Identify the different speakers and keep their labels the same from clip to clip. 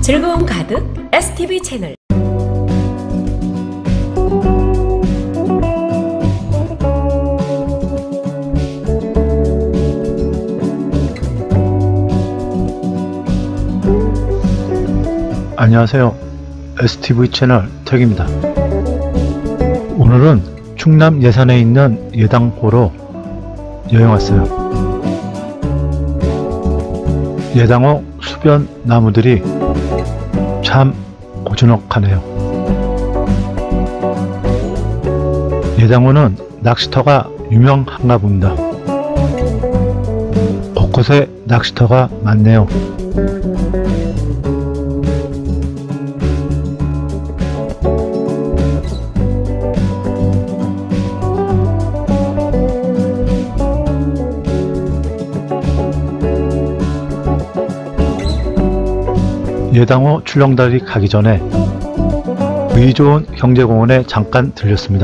Speaker 1: 즐거움 가득 STV 채널.
Speaker 2: 안녕하세요. STV 채널 택입니다. 오늘은 충남 예산에 있는 예당호로 여행 왔어요. 예당호 수변 나무들이 참 고즈넉하네요. 예당호는 낚시터가 유명한가 봅니다. 곳곳에 낚시터가 많네요. 예당호 출렁다리 가기 전에 의 좋은 경제공원에 잠깐 들렸습니다.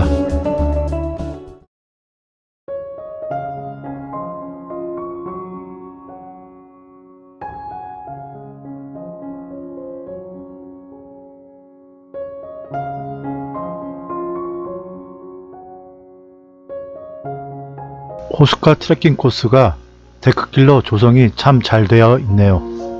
Speaker 2: 호숫가 트레킹 코스가 데크길로 조성이 참 잘 되어 있네요.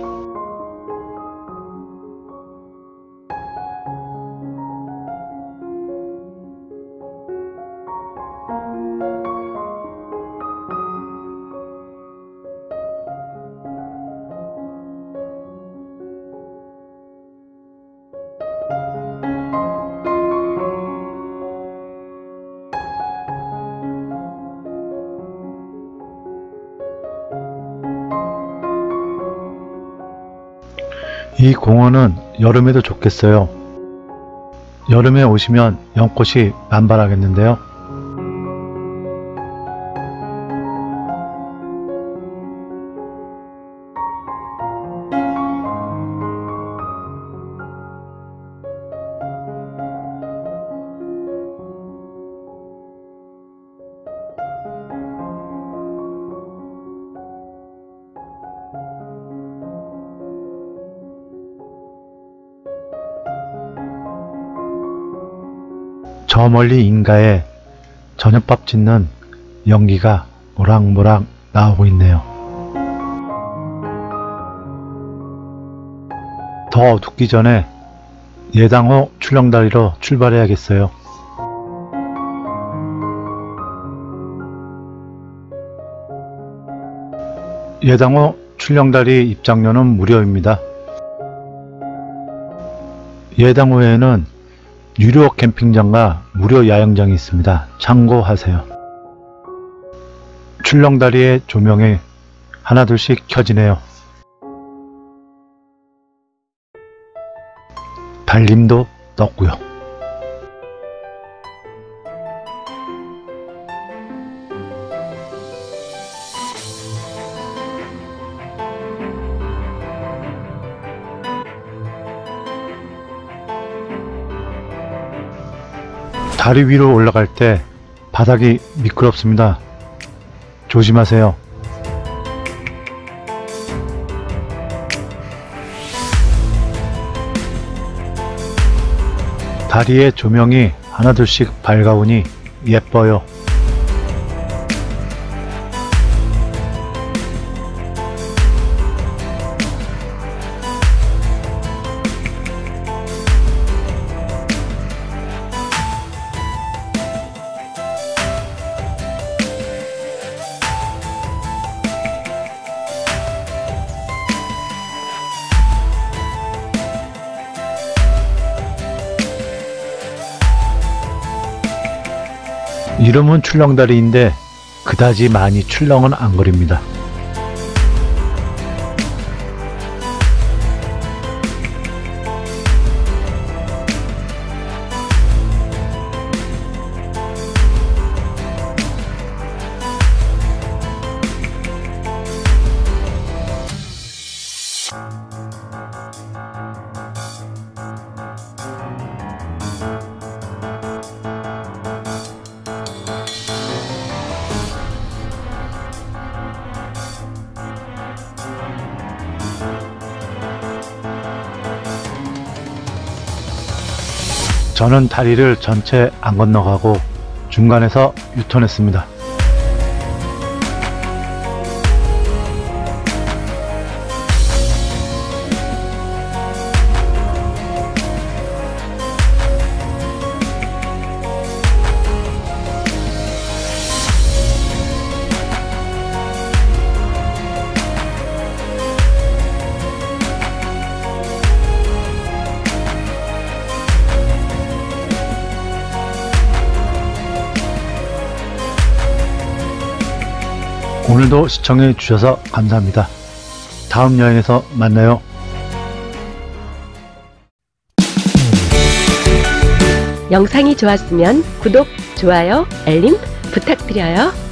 Speaker 2: 이 공원은 여름에도 좋겠어요. 여름에 오시면 연꽃이 만발하겠는데요. 저 멀리 인가에 저녁밥 짓는 연기가 모락모락 나오고 있네요. 더 어둡기 전에 예당호 출렁다리로 출발해야겠어요. 예당호 출렁다리 입장료는 무료입니다. 예당호에는 유료 캠핑장과 무료 야영장이 있습니다. 참고하세요. 출렁다리의 조명이 하나둘씩 켜지네요. 달림도 떴고요. 다리 위로 올라갈 때 바닥이 미끄럽습니다. 조심하세요. 다리의 조명이 하나둘씩 밝아오니 예뻐요. 이름은 출렁다리인데 그다지 많이 출렁은 안 거립니다. 저는 다리를 전체 안 건너가고 중간에서 유턴했습니다. 오늘도 시청해 주셔서 감사합니다. 다음 여행에서 만나요.
Speaker 1: 영상이 좋았으면 구독, 좋아요, 알림 부탁드려요.